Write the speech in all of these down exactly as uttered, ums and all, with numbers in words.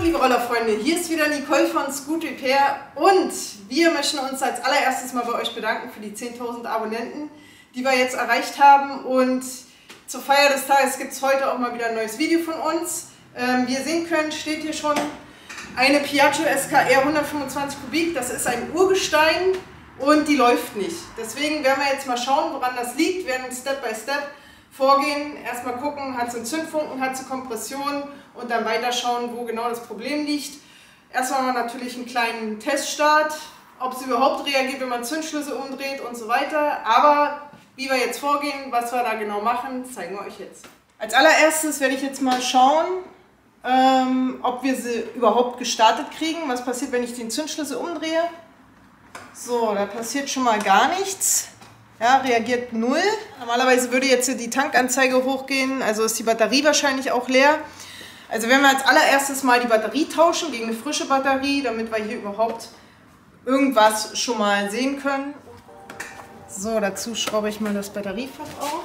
liebe Rollerfreunde, hier ist wieder Nicole von Scoot Repair und wir möchten uns als allererstes mal bei euch bedanken für die zehntausend Abonnenten, die wir jetzt erreicht haben, und zur Feier des Tages gibt es heute auch mal wieder ein neues Video von uns. Ähm, wie ihr sehen könnt, steht hier schon eine Piaggio S K R hundertfünfundzwanzig Kubik, das ist ein Urgestein und die läuft nicht. Deswegen werden wir jetzt mal schauen, woran das liegt, wir werden Step by Step vorgehen, erstmal gucken, hat sie einen Zündfunken, hat sie Kompression und dann weiter schauen, wo genau das Problem liegt. Erstmal haben wir natürlich einen kleinen Teststart, ob sie überhaupt reagiert, wenn man Zündschlüssel umdreht und so weiter. Aber wie wir jetzt vorgehen, was wir da genau machen, zeigen wir euch jetzt. Als allererstes werde ich jetzt mal schauen, ähm, ob wir sie überhaupt gestartet kriegen. Was passiert, wenn ich den Zündschlüssel umdrehe? So, da passiert schon mal gar nichts. Ja, reagiert null. Normalerweise würde jetzt die Tankanzeige hochgehen, also ist die Batterie wahrscheinlich auch leer. Also werden wir als allererstes mal die Batterie tauschen gegen eine frische Batterie, damit wir hier überhaupt irgendwas schon mal sehen können. So, dazu schraube ich mal das Batteriefach auf.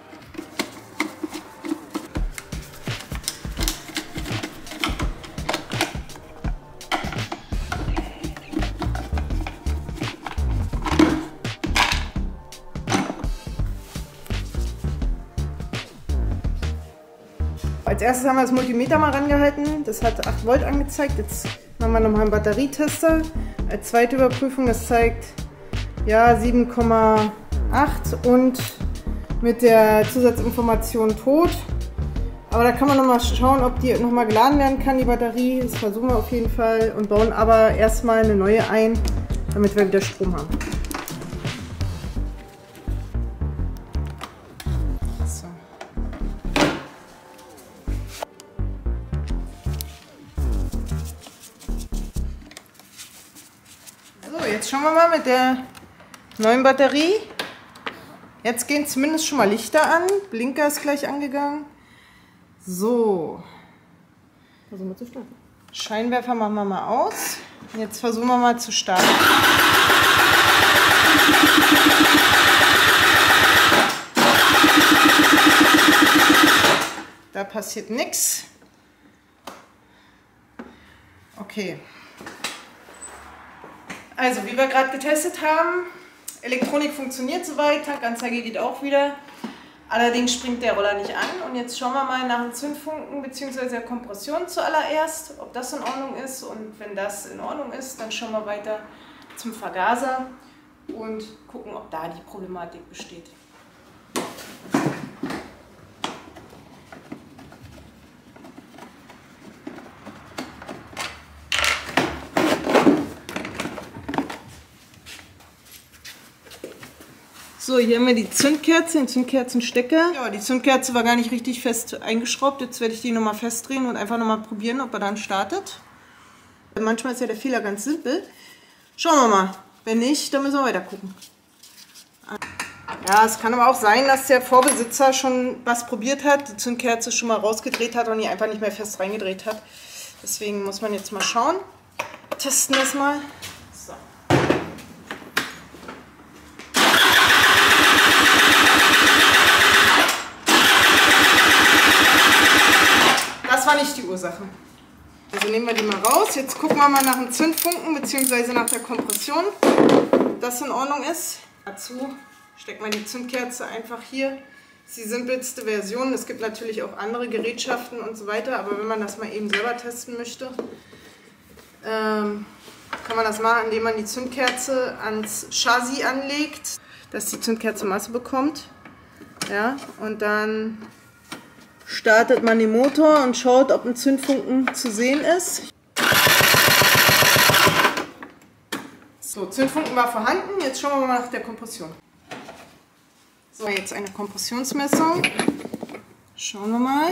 Als erstes haben wir das Multimeter mal rangehalten, das hat acht Volt angezeigt. Jetzt machen wir nochmal einen Batterietester. Als zweite Überprüfung, das zeigt ja sieben Komma acht und mit der Zusatzinformation tot. Aber da kann man nochmal schauen, ob die nochmal geladen werden kann, die Batterie. Das versuchen wir auf jeden Fall und bauen aber erstmal eine neue ein, damit wir wieder Strom haben. Jetzt schauen wir mal mit der neuen Batterie. Jetzt gehen zumindest schon mal Lichter an. Blinker ist gleich angegangen. So. Versuchen wir zu starten. Scheinwerfer machen wir mal aus. Jetzt versuchen wir mal zu starten. Da passiert nichts. Okay. Also, wie wir gerade getestet haben, Elektronik funktioniert soweit, Tankanzeige geht auch wieder. Allerdings springt der Roller nicht an. Und jetzt schauen wir mal nach dem Zündfunken bzw. der Kompression zuallererst, ob das in Ordnung ist. Und wenn das in Ordnung ist, dann schauen wir weiter zum Vergaser und gucken, ob da die Problematik besteht. So, hier haben wir die Zündkerze, den Zündkerzenstecker. Ja, die Zündkerze war gar nicht richtig fest eingeschraubt. Jetzt werde ich die nochmal festdrehen und einfach nochmal probieren, ob er dann startet. Manchmal ist ja der Fehler ganz simpel. Schauen wir mal. Wenn nicht, dann müssen wir weiter gucken. Ja, es kann aber auch sein, dass der Vorbesitzer schon was probiert hat, die Zündkerze schon mal rausgedreht hat und die einfach nicht mehr fest reingedreht hat. Deswegen muss man jetzt mal schauen. Testen das mal. So. Das war nicht die Ursache. Also nehmen wir die mal raus. Jetzt gucken wir mal nach dem Zündfunken bzw. nach der Kompression, ob das in Ordnung ist. Dazu steckt man die Zündkerze einfach hier. Das ist die simpelste Version. Es gibt natürlich auch andere Gerätschaften und so weiter, aber wenn man das mal eben selber testen möchte, ähm, kann man das machen, indem man die Zündkerze ans Chassis anlegt, dass die Zündkerze Masse bekommt. Ja, und dann startet man den Motor und schaut, ob ein Zündfunken zu sehen ist. So, Zündfunken war vorhanden. Jetzt schauen wir mal nach der Kompression. So, jetzt eine Kompressionsmessung. Schauen wir mal.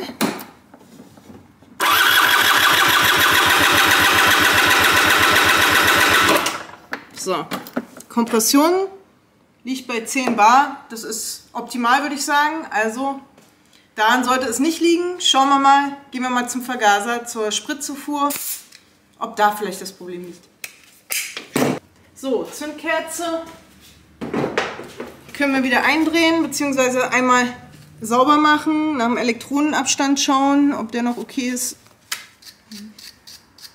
So, Kompression liegt bei zehn Bar. Das ist optimal, würde ich sagen. Also daran sollte es nicht liegen. Schauen wir mal, gehen wir mal zum Vergaser, zur Spritzufuhr, ob da vielleicht das Problem liegt. So, Zündkerze können wir wieder eindrehen, beziehungsweise einmal sauber machen, nach dem Elektronenabstand schauen, ob der noch okay ist.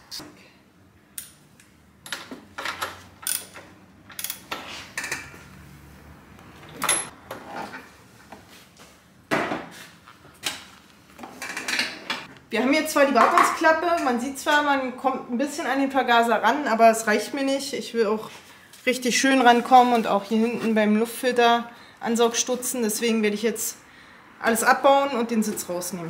Wir haben jetzt zwar die Wartungsklappe, man sieht zwar, man kommt ein bisschen an den Vergaser ran, aber es reicht mir nicht. Ich will auch richtig schön rankommen und auch hier hinten beim Luftfilter Ansaugstutzen. Deswegen werde ich jetzt alles abbauen und den Sitz rausnehmen.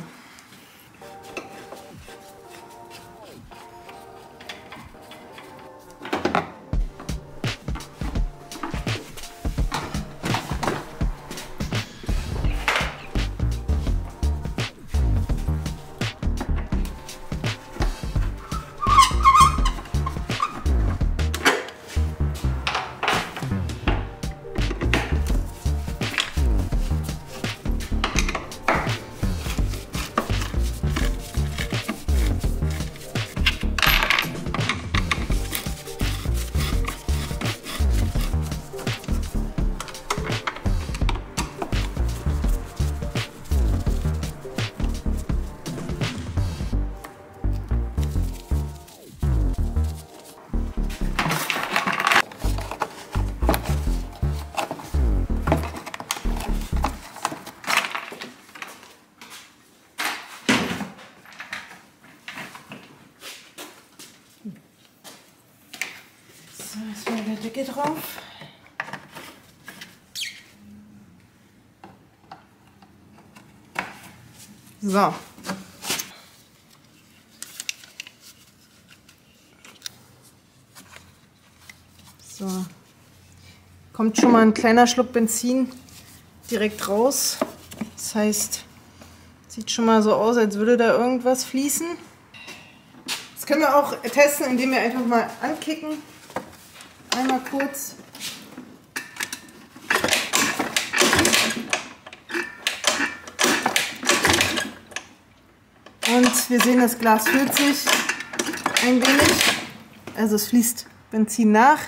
So, erstmal der Decke drauf. So. So. Kommt schon mal ein kleiner Schluck Benzin direkt raus. Das heißt, sieht schon mal so aus, als würde da irgendwas fließen. Das können wir auch testen, indem wir einfach mal ankicken. Einmal kurz. Und wir sehen, das Glas füllt sich ein wenig. Also es fließt Benzin nach.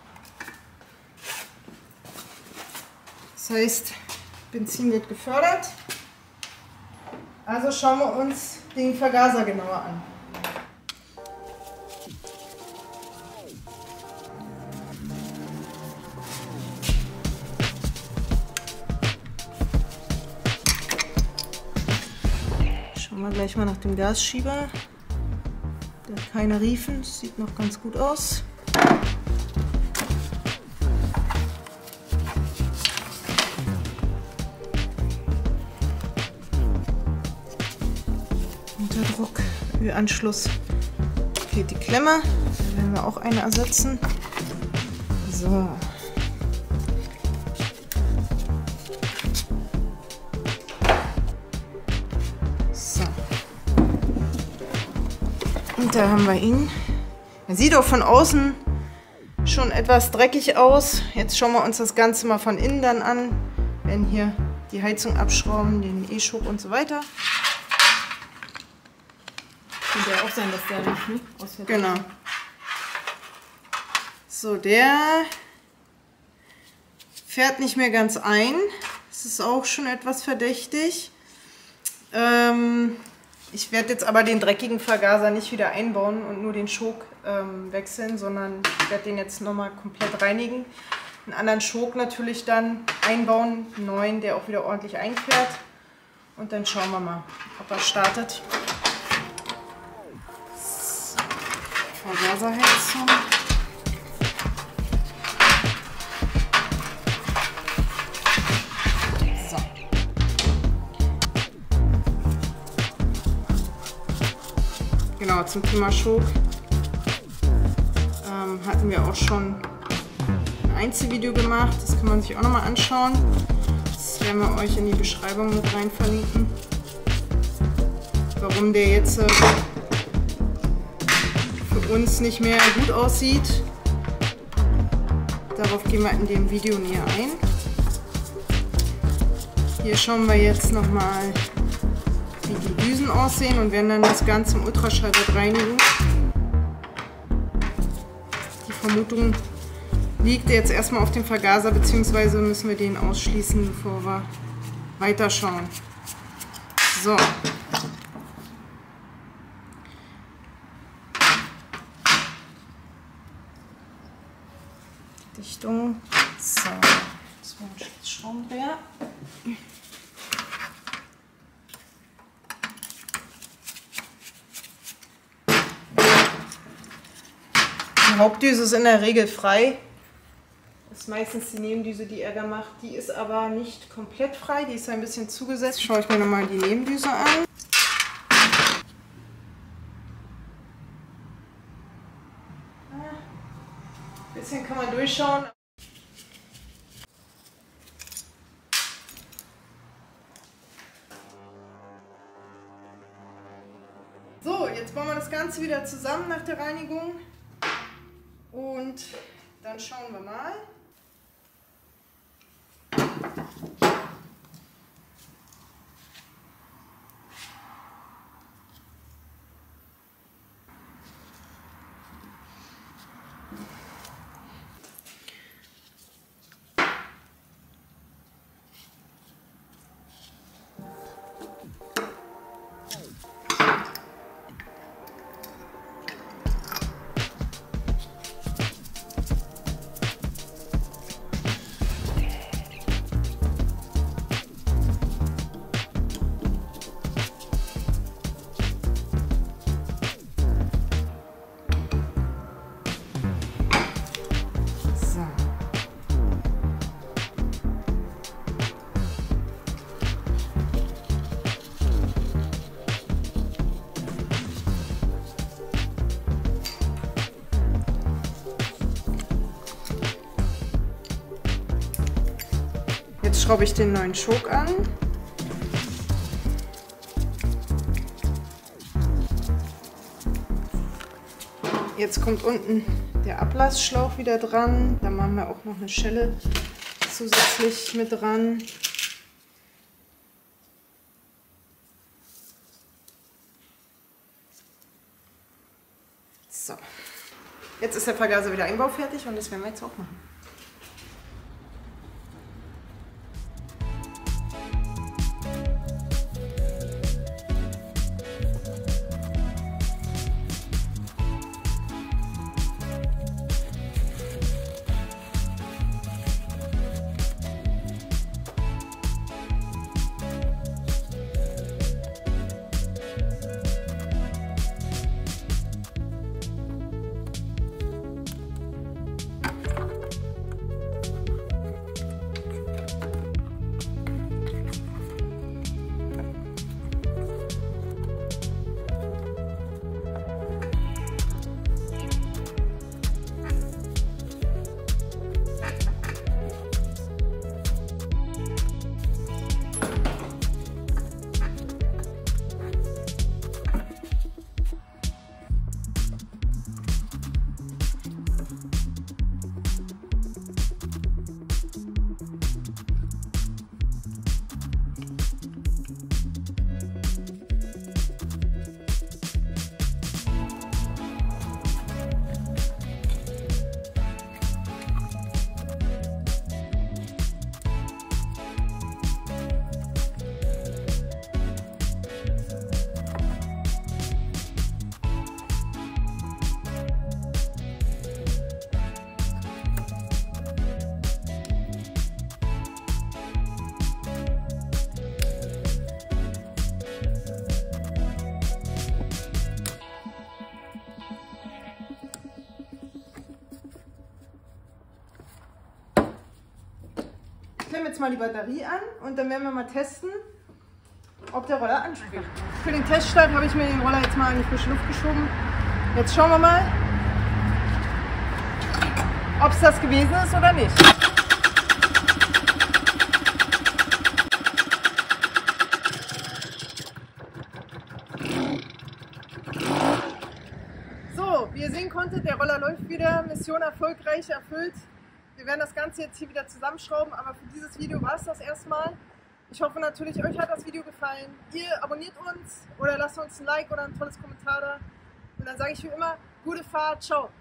Das heißt, Benzin wird gefördert. Also schauen wir uns den Vergaser genauer an. Schauen wir gleich mal nach dem Gasschieber. Der hat keine Riefen, das sieht noch ganz gut aus. Unterdruck, Ölanschluss fehlt die Klemme. Da werden wir auch eine ersetzen. So. So. Und da haben wir ihn. Er sieht auch von außen schon etwas dreckig aus. Jetzt schauen wir uns das Ganze mal von innen dann an. Wir werden hier die Heizung abschrauben, den E-Schub und so weiter. Könnte ja auch sein, dass der nicht ne? ausfällt. Genau. So, der fährt nicht mehr ganz ein. Das ist auch schon etwas verdächtig. Ähm, ich werde jetzt aber den dreckigen Vergaser nicht wieder einbauen und nur den Schok ähm, wechseln, sondern ich werde den jetzt nochmal komplett reinigen. Einen anderen Schok natürlich dann einbauen, einen neuen, der auch wieder ordentlich einfährt. Und dann schauen wir mal, ob er startet. Vergaserheizung. So. Genau, zum Thema Schok ähm, hatten wir auch schon ein Einzelvideo gemacht. Das kann man sich auch nochmal anschauen. Das werden wir euch in die Beschreibung mit rein verlinken. Warum der jetzt äh, uns nicht mehr gut aussieht. Darauf gehen wir in dem Video näher ein. Hier schauen wir jetzt nochmal, wie die Düsen aussehen und werden dann das Ganze im Ultraschallbad reinigen. Die Vermutung liegt jetzt erstmal auf dem Vergaser, beziehungsweise müssen wir den ausschließen, bevor wir weiterschauen. So. Dichtung. So, jetzt mal ein Schraubendreher. Hauptdüse ist in der Regel frei. Das ist meistens die Nebendüse, die er da macht. Die ist aber nicht komplett frei, die ist ein bisschen zugesetzt. Schaue ich mir nochmal die Nebendüse an. Ein bisschen kann man durchschauen. So, jetzt bauen wir das Ganze wieder zusammen nach der Reinigung. Und dann schauen wir mal. Jetzt schraube ich den neuen Schok an. Jetzt kommt unten der Ablassschlauch wieder dran. Da machen wir auch noch eine Schelle zusätzlich mit dran. So, jetzt ist der Vergaser wieder einbaufertig und das werden wir jetzt auch machen. Ich klemme jetzt mal die Batterie an und dann werden wir mal testen, ob der Roller anspringt. Für den Teststart habe ich mir den Roller jetzt mal in die frische Luft geschoben. Jetzt schauen wir mal, ob es das gewesen ist oder nicht. So, wie ihr sehen konntet, der Roller läuft wieder, Mission erfolgreich erfüllt. Wir werden das Ganze jetzt hier wieder zusammenschrauben, aber für dieses Video war es das erstmal. Ich hoffe natürlich, euch hat das Video gefallen. Ihr abonniert uns oder lasst uns ein Like oder ein tolles Kommentar da. Und dann sage ich wie immer, gute Fahrt, ciao.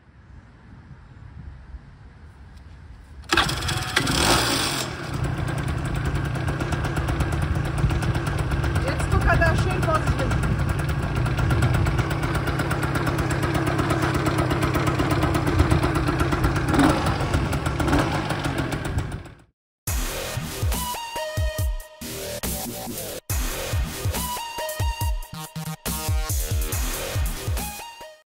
Jetzt guckt er schön vor sich hin. Yeah.